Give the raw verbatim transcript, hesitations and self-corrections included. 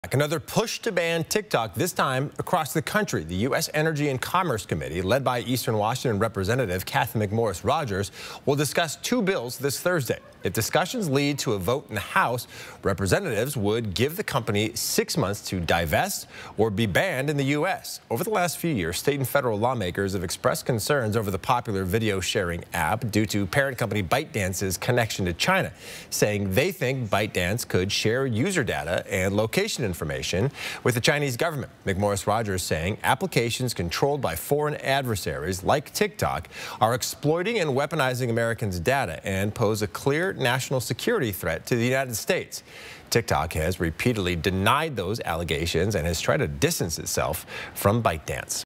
Another push to ban TikTok, this time across the country. The U S Energy and Commerce Committee, led by Eastern Washington Representative Cathy McMorris Rodgers, will discuss two bills this Thursday. If discussions lead to a vote in the House, representatives would give the company six months to divest or be banned in the U S Over the last few years, state and federal lawmakers have expressed concerns over the popular video sharing app due to parent company ByteDance's connection to China, saying they think ByteDance could share user data and location information with the Chinese government. McMorris Rodgers saying applications controlled by foreign adversaries like TikTok are exploiting and weaponizing Americans' data and pose a clear national security threat to the United States. TikTok has repeatedly denied those allegations and has tried to distance itself from ByteDance.